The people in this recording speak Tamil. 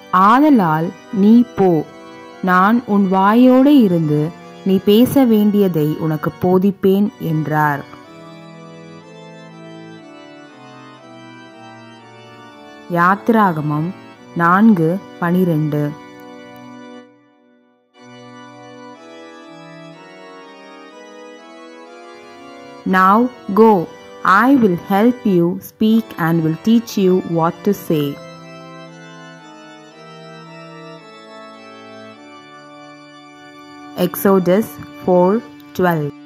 ஆதலால் நீ போ, நான் உன் வாயோடு இருந்து நீ பேச வேண்டியதை உனக்கு போதிப்பேன் என்றார். யாத்திராகமம் 4:12. Now go, I will help you speak and will teach you what to say. Exodus 4:12.